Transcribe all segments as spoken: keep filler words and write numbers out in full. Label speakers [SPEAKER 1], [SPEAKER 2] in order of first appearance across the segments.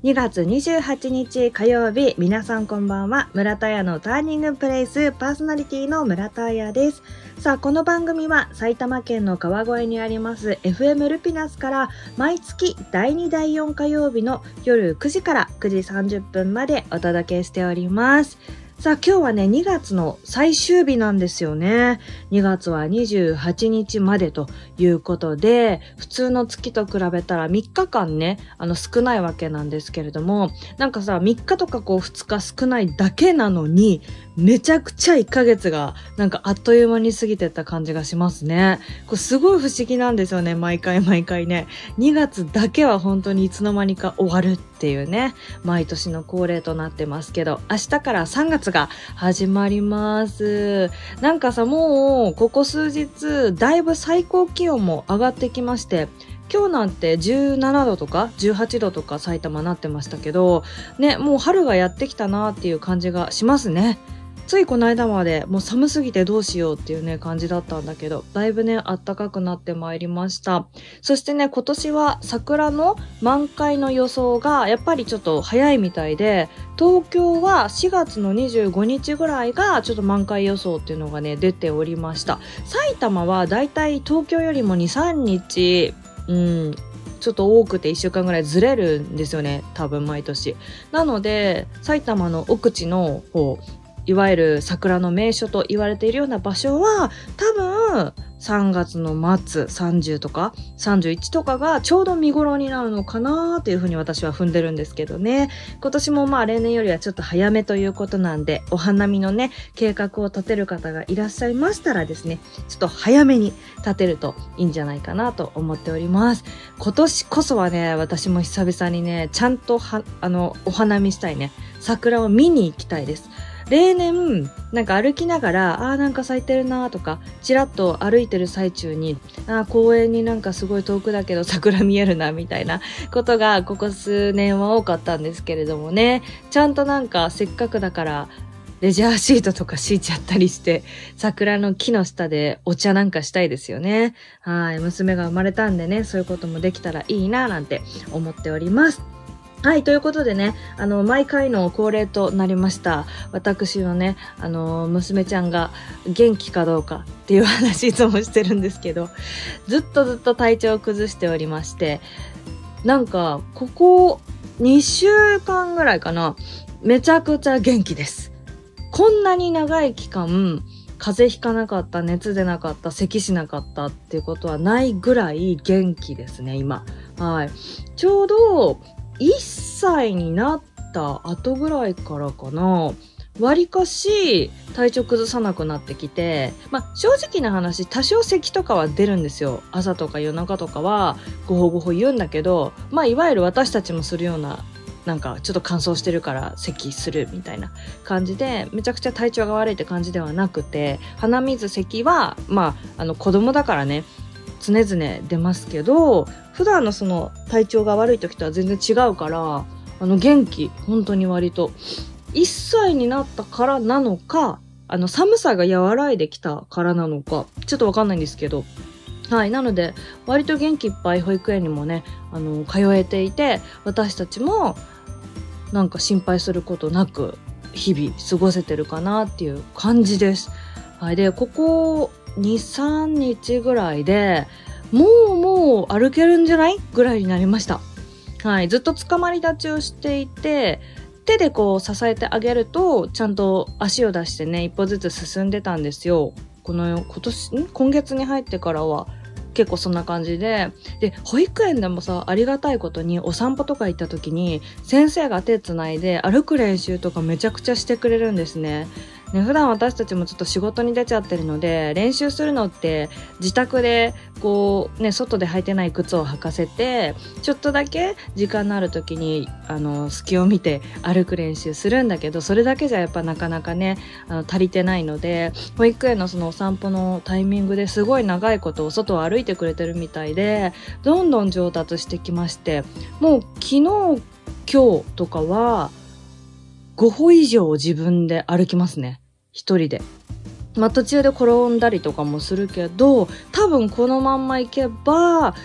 [SPEAKER 1] にがつにじゅうはちにち火曜日、皆さんこんばんは。村田屋のターニングプレイスパーソナリティの村田屋です。さあ、この番組は埼玉県の川越にあります エフエム ルピナスから毎月だいにだいよん火曜日の夜くじからくじさんじゅっぷんまでお届けしております。さあ、今日はね、にがつの最終日なんですよね。にがつはにじゅうはちにちまでということで、普通の月と比べたらみっかかんね、あの少ないわけなんですけれども、なんかさ、みっかとかこうふつか少ないだけなのに、めちゃくちゃいっかげつがなんかあっという間に過ぎてった感じがしますね。これすごい不思議なんですよね、毎回毎回ね。にがつだけは本当にいつの間にか終わるっていうね、毎年の恒例となってますけど、明日からさんがつが始まります。なんかさ、もうここ数日だいぶ最高気温も上がってきまして、今日なんてじゅうななどとかじゅうはちどとか埼玉なってましたけどね、もう春がやってきたなっていう感じがしますね。ついこの間までもう寒すぎてどうしようっていうね感じだったんだけど、だいぶね暖かくなってまいりました。そしてね、今年は桜の満開の予想がやっぱりちょっと早いみたいで、東京はしがつのにじゅうごにちぐらいがちょっと満開予想っていうのがね出ておりました。埼玉はだいたい東京よりもにさんにちうんちょっと多くていっしゅうかんぐらいずれるんですよね、多分毎年。なので埼玉の奥地の方、いわゆる桜の名所と言われているような場所は多分さんがつの末さんじゅうとかさんじゅういちとかがちょうど見頃になるのかなというふうに私は踏んでるんですけどね。今年もまあ例年よりはちょっと早めということなんで、お花見のね計画を立てる方がいらっしゃいましたらですね、ちょっと早めに立てるといいんじゃないかなと思っております。今年こそはね、私も久々にねちゃんとはあのお花見したいね、桜を見に行きたいです。例年なんか歩きながら、あーなんか咲いてるなとか、ちらっと歩いてる最中に、あー公園になんかすごい遠くだけど桜見えるなみたいなことがここ数年は多かったんですけれどもね、ちゃんとなんかせっかくだからレジャーシートとか敷いちゃったりして、桜の木の下でお茶なんかしたいですよね。はい、娘が生まれたんでね、そういうこともできたらいいななんて思っております。はい、ということでね、あの、毎回の恒例となりました。私のね、あの、娘ちゃんが元気かどうかっていう話いつもしてるんですけど、ずっとずっと体調を崩しておりまして、なんか、ここにしゅうかんぐらいかな、めちゃくちゃ元気です。こんなに長い期間、風邪ひかなかった、熱出なかった、咳しなかったっていうことはないぐらい元気ですね、今。はい。ちょうど、いっさいになった後ぐらいからかな、わりかし体調崩さなくなってきて、まあ正直な話、多少咳とかは出るんですよ。朝とか夜中とかはごほごほ言うんだけど、まあいわゆる私たちもするような、なんかちょっと乾燥してるから咳するみたいな感じで、めちゃくちゃ体調が悪いって感じではなくて、鼻水咳はまああの子供だからね常々出ますけど、普段のその体調が悪い時とは全然違うから、あの元気、本当に割といっさいになったからなのか、あの寒さが和らいできたからなのかちょっとわかんないんですけど、はい、なので割と元気いっぱい保育園にもねあの通えていて、私たちもなんか心配することなく日々過ごせてるかなっていう感じです。はい、でここにさんにちぐらいでもうもう歩けるんじゃないぐらいになりました。はい、ずっとつかまり立ちをしていて、手でこう支えてあげるとちゃんと足を出してね一歩ずつ進んでたんですよ。この今年ん今月に入ってからは結構そんな感じで、で保育園でもさ、ありがたいことにお散歩とか行った時に先生が手つないで歩く練習とかめちゃくちゃしてくれるんですね。ね、普段私たちもちょっと仕事に出ちゃってるので、練習するのって自宅でこうね外で履いてない靴を履かせて、ちょっとだけ時間のある時にあの隙を見て歩く練習するんだけど、それだけじゃやっぱなかなかねあの足りてないので、保育園のそのお散歩のタイミングですごい長いことお外を歩いてくれてるみたいで、どんどん上達してきまして、もう昨日今日とかはごほ以上自分で歩きますね、一人で。まあ途中で転んだりとかもするけど、多分このまんまいけば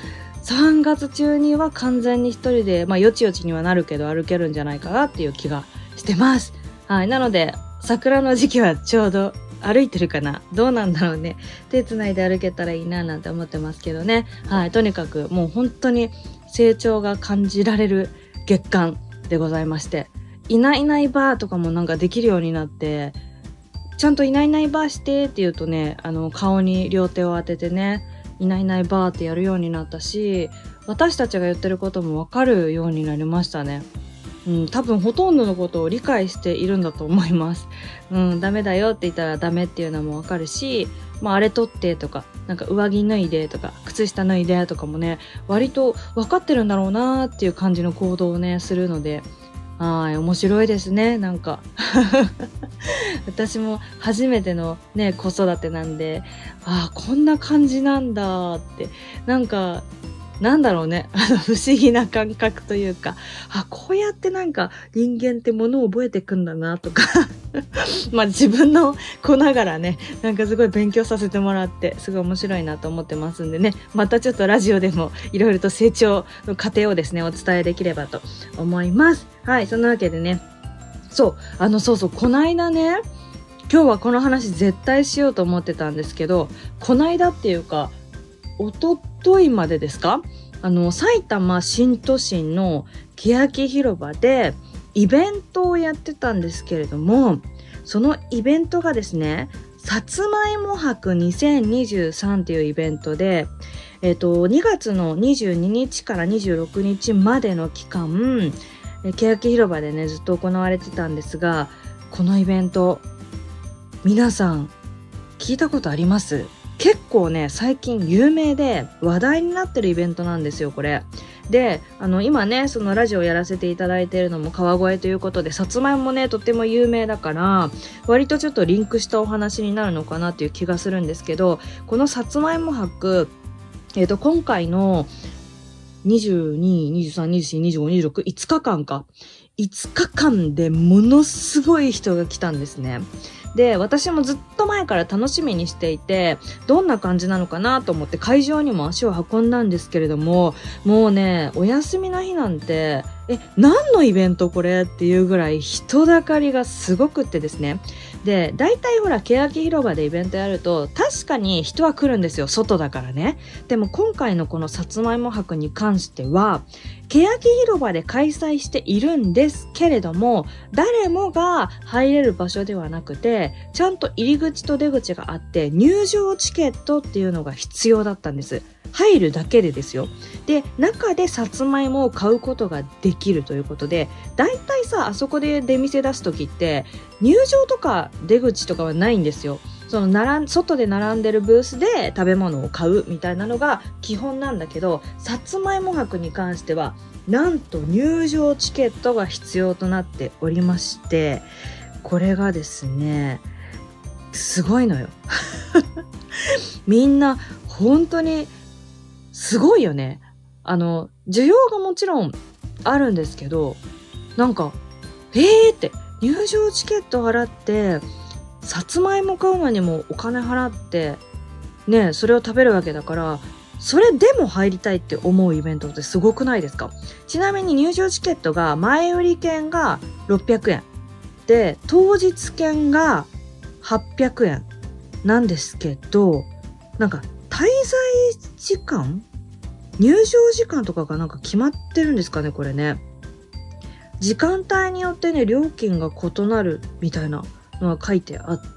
[SPEAKER 1] さんがつ中には完全に一人で、まあよちよちにはなるけど歩けるんじゃないかなっていう気がしてます。はい。なので、桜の時期はちょうど歩いてるかな、どうなんだろうね。手つないで歩けたらいいななんて思ってますけどね。はい。とにかくもう本当に成長が感じられる月間でございまして、いないいないばーとかもなんかできるようになって、ちゃんといないいないばーしてって言うとね、あの顔に両手を当ててね、いないいないばーってやるようになったし、私たちが言ってることもわかるようになりましたね。うん、多分ほとんどのことを理解しているんだと思います。うん、ダメだよって言ったらダメっていうのもわかるし、まあ、あれ取ってとか、なんか上着脱いでとか、靴下脱いでとかもね、割と分かってるんだろうなーっていう感じの行動をね、するので、はい、面白いですね、なんか。私も初めてのね、子育てなんで、ああ、こんな感じなんだって、なんか、なんだろうね。あの、不思議な感覚というか、あ、こうやってなんか人間ってものを覚えてくんだなとか、まあ自分の子ながらね、なんかすごい勉強させてもらって、すごい面白いなと思ってますんでね、またちょっとラジオでもいろいろと成長の過程をですね、お伝えできればと思います。はい、そんなわけでね、そう、あの、そうそう、こないだね、今日はこの話絶対しようと思ってたんですけど、こないだっていうか、おとといまでですか、あの埼玉新都心の欅広場でイベントをやってたんですけれども、そのイベントがですね、さつまいも博にせんにじゅうさんっていうイベントで、えっと、にがつのにじゅうににちからにじゅうろくにちまでの期間、欅広場でね、ずっと行われてたんですが、このイベント、皆さん聞いたことあります？結構ね、最近有名で話題になってるイベントなんですよ、これ。で、あの、今ね、そのラジオやらせていただいているのも川越ということで、さつまいもね、とっても有名だから、割とちょっとリンクしたお話になるのかなっていう気がするんですけど、このさつまいも博、えっと、今回のにじゅうに、にじゅうさん、にじゅうよん、にじゅうご、にじゅうろく、いつかかんか。いつかかんでものすごい人が来たんですね。で、私もずっと前から楽しみにしていて、どんな感じなのかなと思って会場にも足を運んだんですけれども、もうね、お休みの日なんて、え、何のイベントこれっていうぐらい人だかりがすごくってですね。で、大体ほら、欅広場でイベントやると、確かに人は来るんですよ。外だからね。でも今回のこのさつまいも博に関しては、欅広場で開催しているんですけれども、誰もが入れる場所ではなくて、ちゃんと入り口と出口があって、入場チケットっていうのが必要だったんです。入るだけでですよ。で、中でさつまいもを買うことができるということで、だいたいさ、あそこで出店出すときって、入場とか出口とかはないんですよ。その並ん外で並んでるブースで食べ物を買うみたいなのが基本なんだけど、さつまいも博に関してはなんと入場チケットが必要となっておりまして、これがですね、すごいのよ。みんな本当にすごいよね。あの需要がもちろんあるんですけど、なんかえーって入場チケット払ってさつまいも買うのにもお金払ってね、それを食べるわけだから、それでも入りたいって思うイベントってすごくないですか？ちなみに入場チケットが前売り券がろっぴゃくえんで、当日券がはっぴゃくえんなんですけど、なんか滞在時間、入場時間とかがなんか決まってるんですかね、これね。時間帯によってね、料金が異なるみたいなのが書いてあって、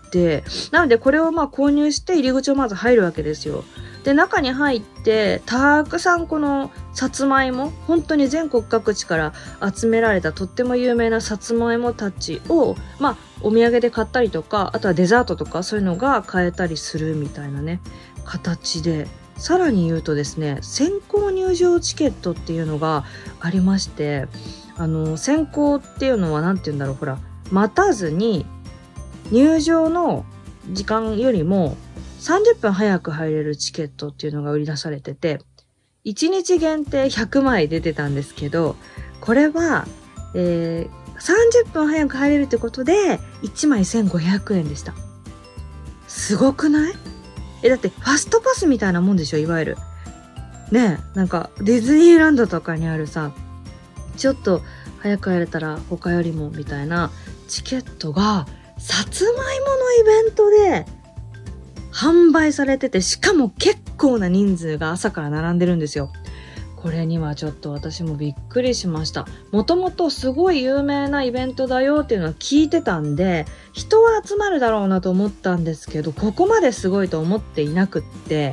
[SPEAKER 1] なのでこれをまあ購入して入り口をまず入るわけですよ。で、中に入ってたくさんこのさつまいも、本当に全国各地から集められたとっても有名なさつまいもたちをまあお土産で買ったりとか、あとはデザートとかそういうのが買えたりするみたいなね形で、さらに言うとですね、先行入場チケットっていうのがありまして、あの先行っていうのはなんて言うんだろう、ほら待たずに入場の時間よりもさんじゅっぷん早く入れるチケットっていうのが売り出されてて、いちにち限定ひゃくまい出てたんですけど、これは、えー、さんじゅっぷん早く入れるってことでいちまいせんごひゃくえんでした。すごくない？え、だってファストパスみたいなもんでしょ、いわゆる。 ねえ、なんかディズニーランドとかにあるさ、ちょっと早く帰れたら他よりもみたいなチケットがさつまいものイベントで販売されてて、しかも結構な人数が朝から並んでるんですよ。これにはちょっと私もびっくりしました。もともとすごい有名なイベントだよっていうのは聞いてたんで、人は集まるだろうなと思ったんですけど、ここまですごいと思っていなくって、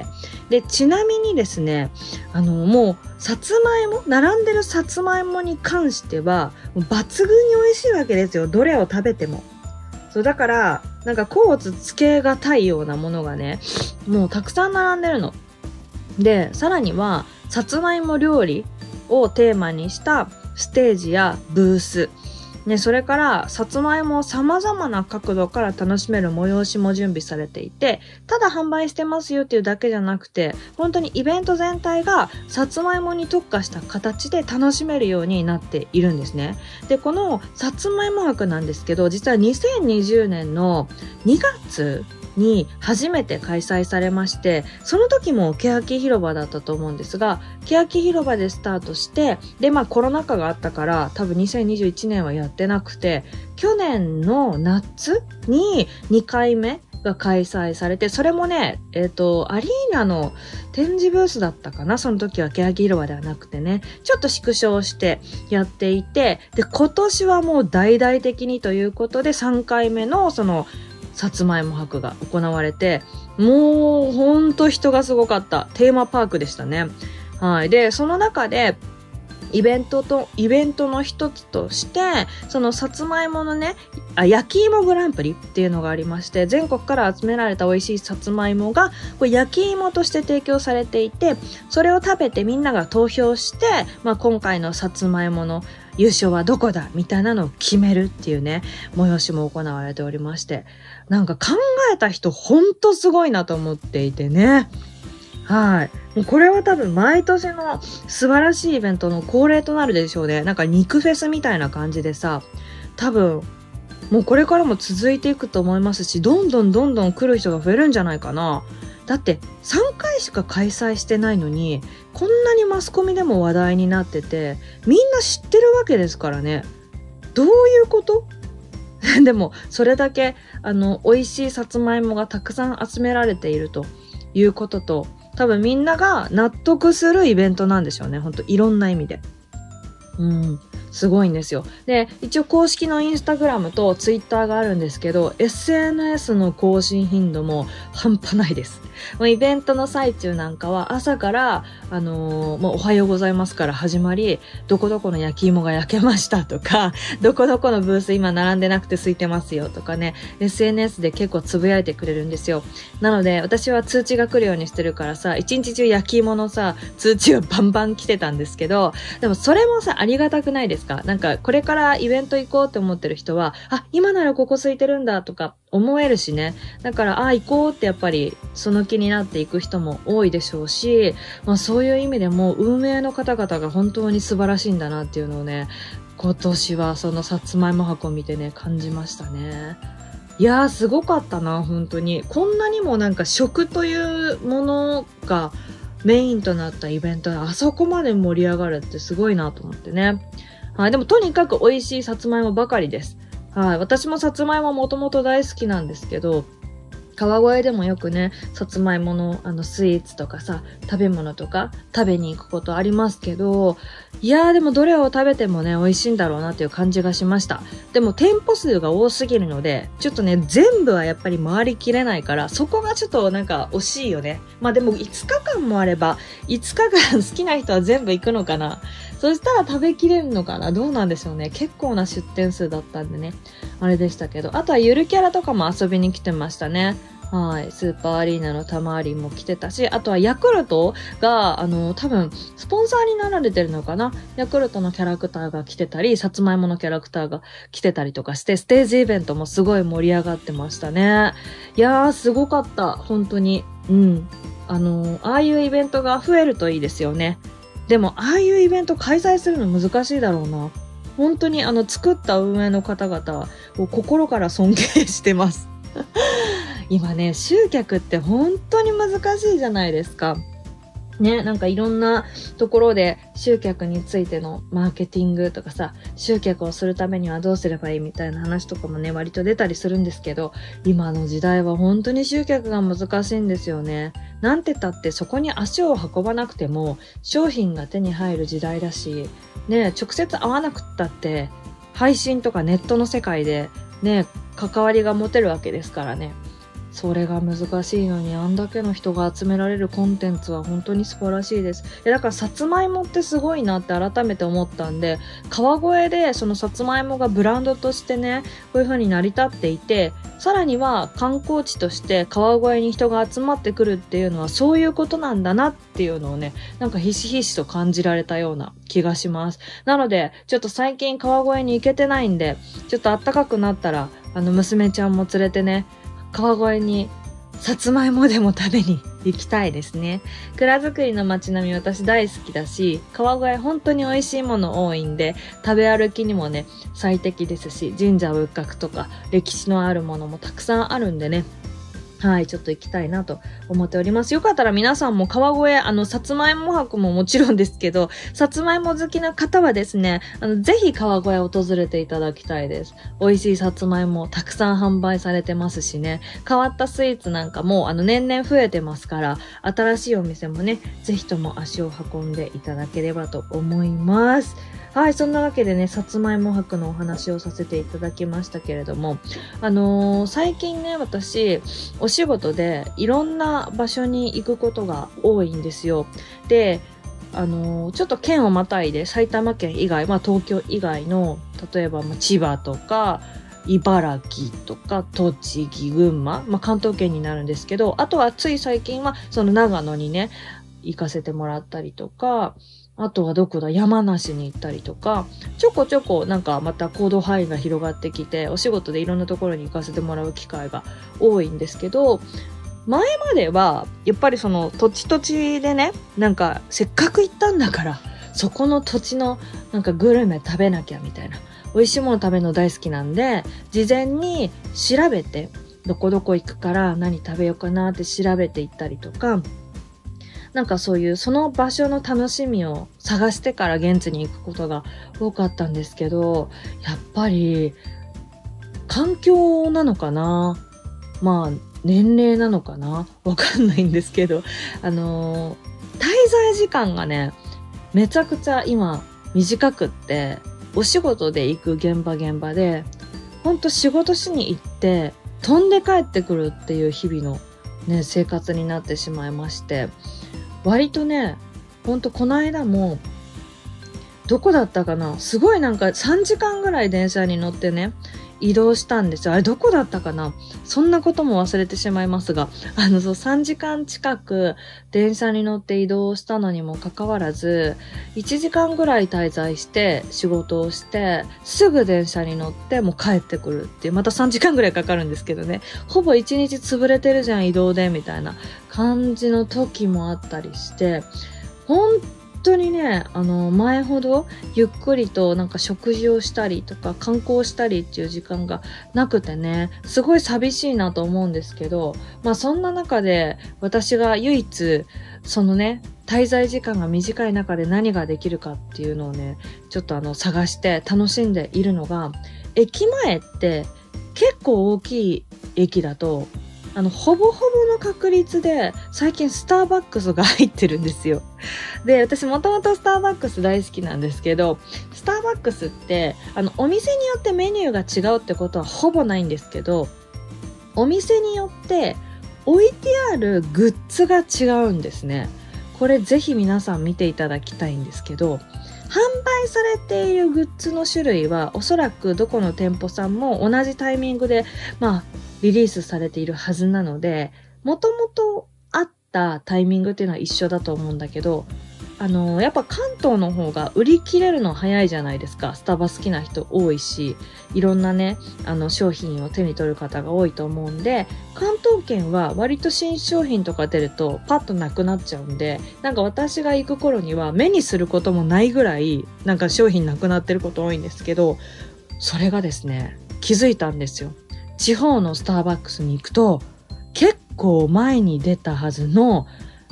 [SPEAKER 1] でちなみにですね、あのもうさつまいも、並んでるさつまいもに関してはもう抜群に美味しいわけですよ。どれを食べても。そうだからなんか甲乙つけがたいようなものがね、もうたくさん並んでるので、さらにはさつまいも料理をテーマにしたステージやブース、ね、それからさつまいもを様々な角度から楽しめる催しも準備されていて、ただ販売してますよっていうだけじゃなくて、本当にイベント全体がさつまいもに特化した形で楽しめるようになっているんですね。で、このさつまいも博なんですけど、実はにせんにじゅうねんのにがつに初めて開催されまして、その時も欅広場だったと思うんですが、欅広場でスタートして、でまあコロナ禍があったから多分にせんにじゅういちねんはやってなくて、去年の夏ににかいめが開催されて、それもね、えっとアリーナの展示ブースだったかな。その時は欅広場ではなくてね、ちょっと縮小してやっていて、で今年はもう大々的にということでさんかいめのそのさつまいも博が行われて、もうほんと人がすごかった。テーマパークでしたね。はい。で、その中でイベントと、イベントの一つとして、そのさつまいものね、あ、焼き芋グランプリっていうのがありまして、全国から集められた美味しいさつまいもが、これ焼き芋として提供されていて、それを食べてみんなが投票して、まあ今回のさつまいもの優勝はどこだみたいなのを決めるっていうね、催しも行われておりまして、なんか考えた人ほんとすごいなと思っていてね。はい。もうこれは多分毎年の素晴らしいイベントの恒例となるでしょうね。なんか肉フェスみたいな感じでさ、多分もうこれからも続いていくと思いますし、どんどんどんどん来る人が増えるんじゃないかな。だってさんかいしか開催してないのに、こんなにマスコミでも話題になってて、みんな知ってるわけですからね。どういうことでもそれだけあの美味しいさつまいもがたくさん集められているということと、多分みんなが納得するイベントなんでしょうね。ほんといろんな意味で。うん。すごいんですよ。で、一応公式のインスタグラムとツイッターがあるんですけど、エスエヌエス の更新頻度も半端ないです。もうイベントの最中なんかは朝から、あのー、もうおはようございますから始まり、どこどこの焼き芋が焼けましたとか、どこどこのブース今並んでなくて空いてますよとかね、エスエヌエス で結構つぶやいてくれるんですよ。なので私は通知が来るようにしてるからさ、一日中焼き芋のさ、通知がバンバン来てたんですけど、でもそれもさ、ありがたくないですか？なんかこれからイベント行こうって思ってる人は、あ、今ならここ空いてるんだとか思えるしね。だからあ、行こうってやっぱりその気になっていく人も多いでしょうし、まあそういう意味でも運営の方々が本当に素晴らしいんだなっていうのをね、今年はそのさつまいも博を見てね感じましたね。いやーすごかったな、本当に。こんなにもなんか食というものがメインとなったイベントであそこまで盛り上がるってすごいなと思ってね。はい、でもとにかく美味しいさつまいもばかりです。はい、私もさつまいももともと大好きなんですけど、川越でもよくね、さつまいものあのスイーツとかさ、食べ物とか食べに行くことありますけど、いやーでもどれを食べてもね、美味しいんだろうなっていう感じがしました。でも店舗数が多すぎるので、ちょっとね、全部はやっぱり回りきれないから、そこがちょっとなんか惜しいよね。まあでもいつかかんもあれば、いつかかん好きな人は全部行くのかな。そしたら食べきれるのかな、どうなんでしょうね。結構な出店数だったんでね、あれでしたけど、あとはゆるキャラとかも遊びに来てましたね。はい。スーパーアリーナのたまわりも来てたし、あとはヤクルトが、あの、多分、スポンサーになられてるのかな。ヤクルトのキャラクターが来てたり、さつまいものキャラクターが来てたりとかして、ステージイベントもすごい盛り上がってましたね。いやー、すごかった。本当に。うん。あの、ああいうイベントが増えるといいですよね。でも、ああいうイベント開催するの難しいだろうな。本当に、あの、作った運営の方々を心から尊敬してます。今ね、集客って本当に難しいじゃないですか。 ね、なんかいろんなところで集客についてのマーケティングとかさ、集客をするためにはどうすればいいみたいな話とかもね、割と出たりするんですけど、今の時代は本当に集客が難しいんですよね。なんて言ったってそこに足を運ばなくても商品が手に入る時代だし、ね、直接会わなくったって配信とかネットの世界でね、関わりが持てるわけですからね。それが難しいのにあんだけの人が集められるコンテンツは本当に素晴らしいです。いやだからさつまいもってすごいなって改めて思ったんで、川越でそのさつまいもがブランドとしてね、こういう風に成り立っていて、さらには観光地として川越に人が集まってくるっていうのはそういうことなんだなっていうのをね、なんかひしひしと感じられたような気がします。なのでちょっと最近川越に行けてないんで、ちょっと暖かくなったらあの娘ちゃんも連れてね、川越にさつまいもでも食べに行きたいですね。蔵造りの街並み私大好きだし、川越本当に美味しいもの多いんで、食べ歩きにもね、最適ですし、神社仏閣とか歴史のあるものもたくさんあるんでね、はい、ちょっと行きたいなと思っております。よかったら皆さんも川越、あの、さつまいも博ももちろんですけど、さつまいも好きな方はですね、あの、ぜひ川越訪れていただきたいです。美味しいさつまいもたくさん販売されてますしね、変わったスイーツなんかも、あの、年々増えてますから、新しいお店もね、ぜひとも足を運んでいただければと思います。はい、そんなわけでね、さつまいも博のお話をさせていただきましたけれども、あのー、最近ね、私、お仕事でいろんな場所に行くことが多いんですよ。で、あのー、ちょっと県をまたいで埼玉県以外、まあ東京以外の、例えばまあ千葉とか、茨城とか栃木、群馬、まあ関東圏になるんですけど、あとはつい最近はその長野にね、行かせてもらったりとか、あとはどこだ、山梨に行ったりとか、ちょこちょこなんかまた行動範囲が広がってきて、お仕事でいろんなところに行かせてもらう機会が多いんですけど、前まではやっぱりその土地土地でね、なんかせっかく行ったんだからそこの土地のなんかグルメ食べなきゃみたいな、美味しいもの食べるの大好きなんで、事前に調べてどこどこ行くから何食べようかなって調べて行ったりとか、なんかそういうその場所の楽しみを探してから現地に行くことが多かったんですけど、やっぱり環境なのかな、まあ年齢なのかな、わかんないんですけど、あのー、滞在時間がね、めちゃくちゃ今短くって、お仕事で行く現場現場で、ほんと仕事しに行って飛んで帰ってくるっていう日々のね、生活になってしまいまして、割とね、ほんとこの間もどこだったかな、すごいなんかさんじかんぐらい電車に乗ってね、移動したんですよ。あれどこだったかな、そんなことも忘れてしまいますが、あのそうさんじかん近く電車に乗って移動したのにもかかわらず、いちじかんぐらい滞在して仕事をしてすぐ電車に乗ってもう帰ってくるっていう、またさんじかんぐらいかかるんですけどね、ほぼいちにち潰れてるじゃん移動でみたいな感じの時もあったりして、本当にね、あの前ほどゆっくりとなんか食事をしたりとか観光したりっていう時間がなくてね、すごい寂しいなと思うんですけど、まあそんな中で私が唯一そのね、滞在時間が短い中で何ができるかっていうのをね、ちょっとあの探して楽しんでいるのが、駅前って結構大きい駅だとあのほぼほぼの確率で最近スターバックスが入ってるんですよ。で、私もともとスターバックス大好きなんですけど、スターバックスってあのお店によってメニューが違うってことはほぼないんですけど、お店によって置いてあるグッズが違うんですね。これぜひ皆さん見ていただきたいんですけど、販売されているグッズの種類はおそらくどこの店舗さんも同じタイミングでまあリリースされているはずなので、もともとあったタイミングっていうのは一緒だと思うんだけど、あのー、やっぱ関東の方が売り切れるの早いじゃないですか。スタバ好きな人多いし、いろんなね、あの商品を手に取る方が多いと思うんで、関東圏は割と新商品とか出るとパッとなくなっちゃうんで、なんか私が行く頃には目にすることもないぐらいなんか商品なくなってること多いんですけど、それがですね、気づいたんですよ。地方のスターバックスに行くと結構前に出たはずの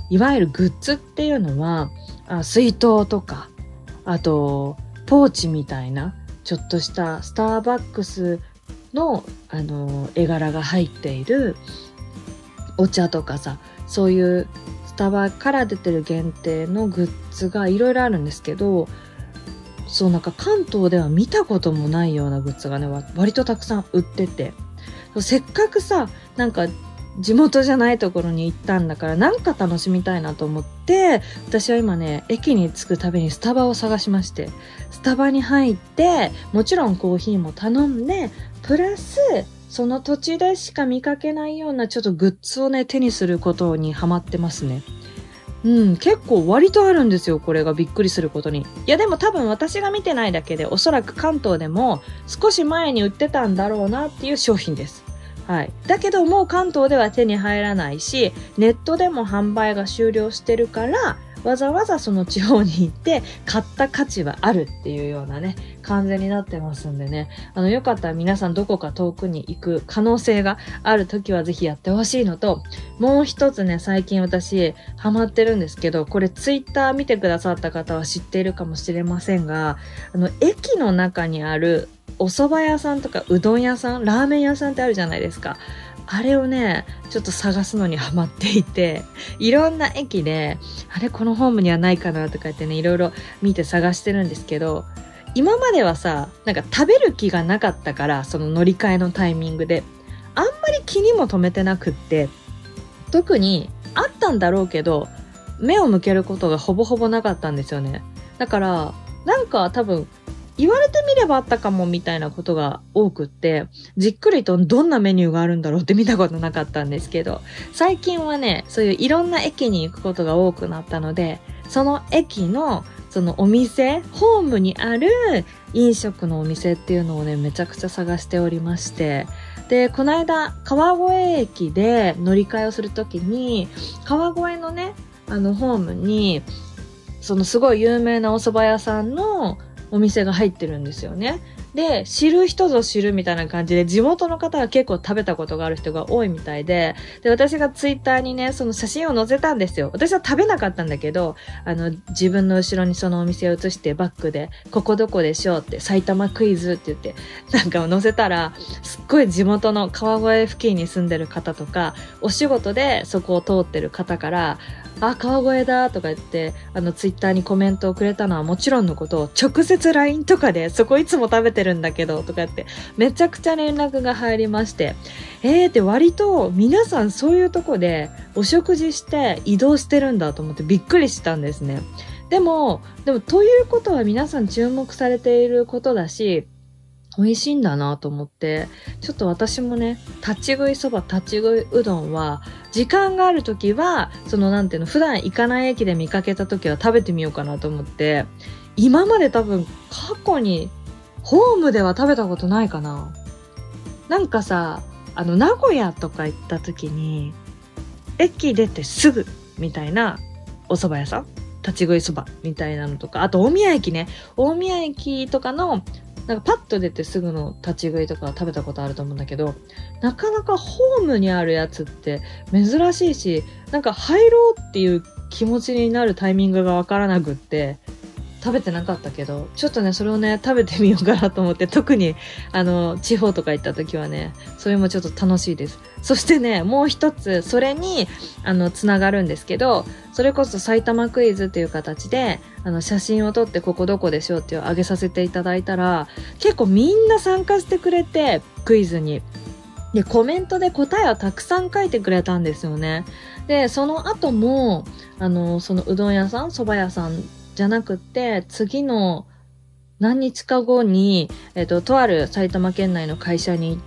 [SPEAKER 1] いわゆるグッズっていうのは、あ、水筒とか、あとポーチみたいなちょっとしたスターバックスの、あの絵柄が入っているお茶とかさ、そういうスタバから出てる限定のグッズがいろいろあるんですけど、そう、なんか関東では見たこともないようなグッズがね、割とたくさん売ってて、せっかくさ、なんか地元じゃないところに行ったんだから、なんか楽しみたいなと思って、私は今ね、駅に着くたびにスタバを探しまして、スタバに入って、もちろんコーヒーも頼んで、プラス、その土地でしか見かけないようなちょっとグッズをね、手にすることにハマってますね。うん、結構割とあるんですよ、これがびっくりすることに。いやでも多分私が見てないだけで、おそらく関東でも少し前に売ってたんだろうなっていう商品です。はい。だけどもう関東では手に入らないし、ネットでも販売が終了してるから、わざわざその地方に行って買った価値はあるっていうようなね、感じになってますんでね。あの、よかったら皆さんどこか遠くに行く可能性があるときはぜひやってほしいのと、もう一つね、最近私ハマってるんですけど、これツイッター見てくださった方は知っているかもしれませんが、あの、駅の中にあるお蕎麦屋さんとかうどん屋さん、ラーメン屋さんってあるじゃないですか。あれをね、ちょっと探すのにハマっていて、いろんな駅で、あれこのホームにはないかなとか言ってね、いろいろ見て探してるんですけど、今まではさ、なんか食べる気がなかったから、その乗り換えのタイミングで、あんまり気にも留めてなくって、特にあったんだろうけど、目を向けることがほぼほぼなかったんですよね。だから、なんか多分、言われてみればあったかもみたいなことが多くって、じっくりとどんなメニューがあるんだろうって見たことなかったんですけど、最近はね、そういういろんな駅に行くことが多くなったので、その駅のそのお店、ホームにある飲食のお店っていうのをね、めちゃくちゃ探しておりまして、で、この間、川越駅で乗り換えをするときに、川越のね、あのホームに、そのすごい有名なお蕎麦屋さんのお店が入ってるんですよね。で、知る人ぞ知るみたいな感じで、地元の方が結構食べたことがある人が多いみたいで、で、私がツイッターにね、その写真を載せたんですよ。私は食べなかったんだけど、あの、自分の後ろにそのお店を写してバックで、ここどこでしょうって、埼玉クイズって言って、なんかを載せたら、すっごい地元の川越付近に住んでる方とか、お仕事でそこを通ってる方から、あ、川越だとか言って、あの、ツイッターにコメントをくれたのはもちろんのことを、直接 ライン とかで、そこいつも食べてるんだけど、とか言って、めちゃくちゃ連絡が入りまして、えーって割と皆さんそういうとこでお食事して移動してるんだと思ってびっくりしたんですね。でも、でもということは皆さん注目されていることだし、美味しいんだなと思って、ちょっと私もね、立ち食いそば、立ち食いうどんは、時間があるときは、そのなんていうの、普段行かない駅で見かけたときは食べてみようかなと思って、今まで多分過去にホームでは食べたことないかな。なんかさ、あの名古屋とか行ったときに、駅出てすぐみたいなお蕎麦屋さん、立ち食いそばみたいなのとか、あと大宮駅ね、大宮駅とかのなんかパッと出てすぐの立ち食いとか食べたことあると思うんだけど、なかなかホームにあるやつって珍しいし、なんか入ろうっていう気持ちになるタイミングがわからなくって食べてなかったけど、ちょっとねそれをね食べてみようかなと思って、特にあの地方とか行った時はね、それもちょっと楽しいです。そしてね、もう一つそれにあのつながるんですけど、それこそ埼玉クイズっていう形であの写真を撮ってここどこでしょうっていう上げさせていただいたら、結構みんな参加してくれて、クイズにでコメントで答えをたくさん書いてくれたんですよね。でその後もあのそのうどん屋さん、蕎麦屋さんじゃなくって、次の何日か後に、えっと、とある埼玉県内の会社に行って、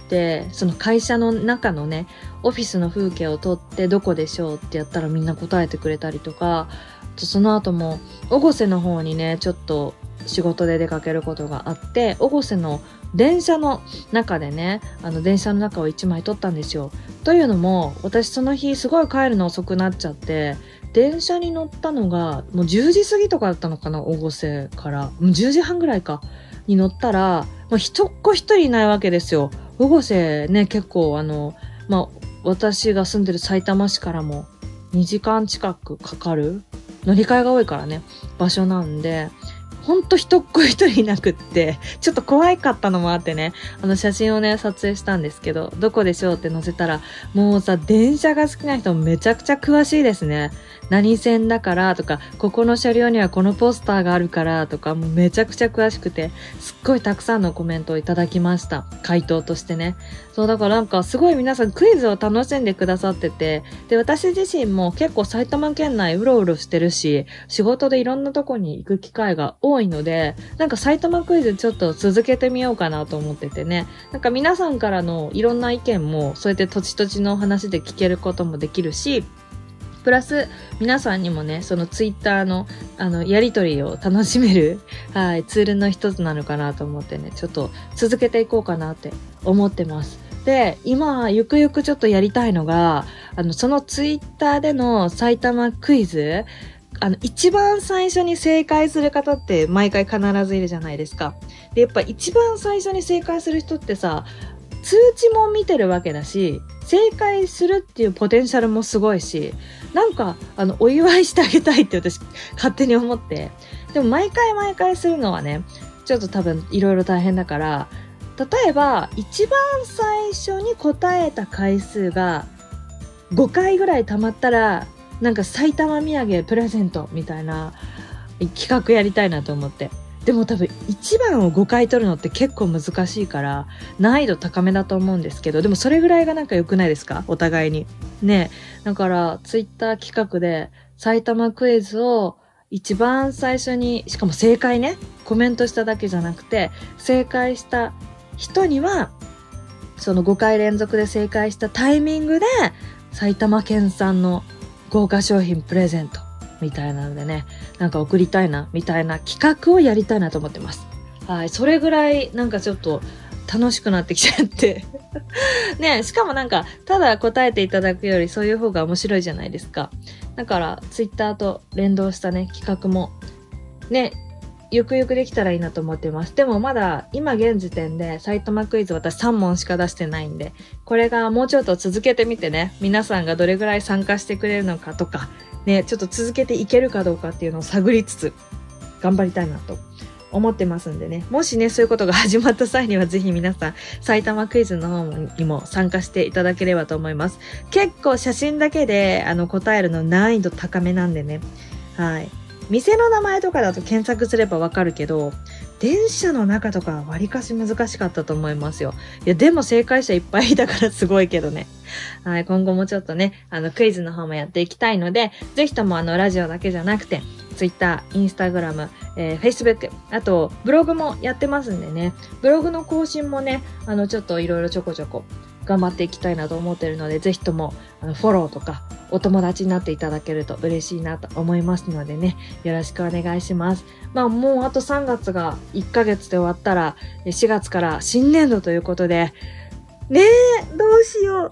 [SPEAKER 1] その会社の中のね、オフィスの風景を撮ってどこでしょうってやったらみんな答えてくれたりとか、その後も、越生の方にね、ちょっと仕事で出かけることがあって、越生の電車の中でね、あの電車の中を一枚撮ったんですよ。というのも、私その日すごい帰るの遅くなっちゃって、電車に乗ったのがもうじゅうじ過ぎとかだったのかな、越生からもうじゅうじはんぐらいかに乗ったら、もう一っ子一人いないわけですよ。越生ね、結構あのまあ私が住んでる埼玉市からもにじかん近くかかる乗り換えが多いからね場所なんで、ほんと人っ子一人いなくって、ちょっと怖かったのもあってね、あの写真をね、撮影したんですけど、どこでしょうって載せたら、もうさ、電車が好きな人めちゃくちゃ詳しいですね。何線だからとか、ここの車両にはこのポスターがあるからとか、もうめちゃくちゃ詳しくて、すっごいたくさんのコメントをいただきました。回答としてね。そう、だからなんかすごい皆さんクイズを楽しんでくださってて、で、私自身も結構埼玉県内うろうろしてるし、仕事でいろんなとこに行く機会が多いので、なんか埼玉クイズちょっと続けてみようかなと思っててね。なんか皆さんからのいろんな意見も、そうやって土地土地の話で聞けることもできるし、プラス皆さんにもね、そのツイッターのあのやりとりを楽しめる、はい、ツールの一つなのかなと思ってね、ちょっと続けていこうかなって思ってます。で、今ゆくゆくちょっとやりたいのが、あのそのツイッターでの埼玉クイズ、あの一番最初に正解する方って毎回必ずいるじゃないですか。で、やっぱ一番最初に正解する人ってさ、通知も見てるわけだし、正解するっていうポテンシャルもすごいし、なんかあのお祝いしてあげたいって私勝手に思って、でも毎回毎回するのはね、ちょっと多分いろいろ大変だから、例えば一番最初に答えた回数がごかいぐらい溜まったら、なんか埼玉土産プレゼントみたいな企画やりたいなと思って。でも多分いちばんをごかい取るのって結構難しいから難易度高めだと思うんですけど、でもそれぐらいがなんか良くないですか、お互いにね。だからツイッター企画で埼玉クイズを一番最初に、しかも正解ね、コメントしただけじゃなくて正解した人にはそのごかい連続で正解したタイミングで埼玉県産の豪華商品プレゼントみたいなのでね、なんか送りたいなみたいな企画をやりたいなと思ってます。はい、それぐらいなんかちょっと楽しくなってきちゃってね、しかもなんかただ答えていただくよりそういう方が面白いじゃないですか。だからツイッターと連動したね企画もね、ゆくゆくできたらいいなと思ってます。でもまだ今現時点で埼玉クイズ私さん問しか出してないんで、これがもうちょっと続けてみてね、皆さんがどれぐらい参加してくれるのかとかね、ちょっと続けていけるかどうかっていうのを探りつつ頑張りたいなと思ってますんでね、もしねそういうことが始まった際にはぜひ皆さん埼玉クイズの方にも参加していただければと思います。結構写真だけであの答えるの難易度高めなんでね、はい、店の名前とかだと検索すればわかるけど、電車の中とかはわりかし難しかったと思いますよ。いやでも正解者いっぱいいたからすごいけどね。はい、今後もちょっとね、あのクイズの方もやっていきたいので、ぜひともあのラジオだけじゃなくて、Twitter、Instagram、えー、Facebook、あとブログもやってますんでね、ブログの更新もね、あのちょっといろいろちょこちょこ頑張っていきたいなと思ってるので、ぜひともあのフォローとかお友達になっていただけると嬉しいなと思いますのでね、よろしくお願いします。まあもうあとさんがつがいっかげつで終わったらしがつから新年度ということで、ねえ、どうしよ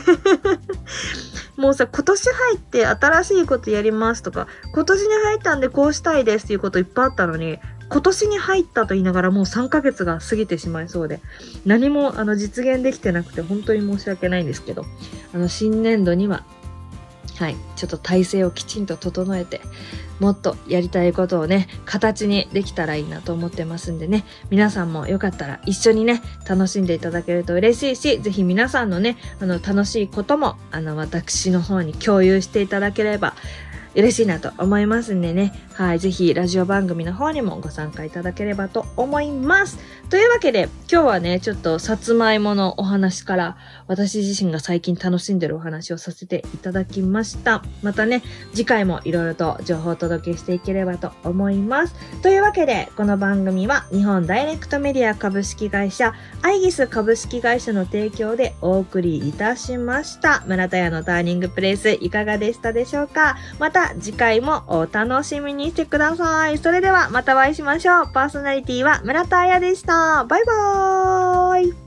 [SPEAKER 1] うもうさ、今年入って新しいことやりますとか、今年に入ったんでこうしたいですっていうこといっぱいあったのに、今年に入ったと言いながらもうさんかげつが過ぎてしまいそうで、何もあの実現できてなくて本当に申し訳ないんですけど、あの新年度にははい、ちょっと体制をきちんと整えて、もっとやりたいことをね、形にできたらいいなと思ってますんでね、皆さんもよかったら一緒にね、楽しんでいただけると嬉しいし、ぜひ皆さんのね、あの楽しいことも、あの私の方に共有していただければ嬉しいなと思いますんでね、はい、ぜひラジオ番組の方にもご参加いただければと思います。というわけで、今日はね、ちょっとさつまいものお話から、私自身が最近楽しんでるお話をさせていただきました。またね、次回もいろいろと情報をお届けしていければと思います。というわけで、この番組は日本ダイレクトメディア株式会社、アイギス株式会社の提供でお送りいたしました。村田屋のターニングプレイス、いかがでしたでしょうか？また次回もお楽しみにしてください。それではまたお会いしましょう。パーソナリティは村田彩でした。バイバーイ。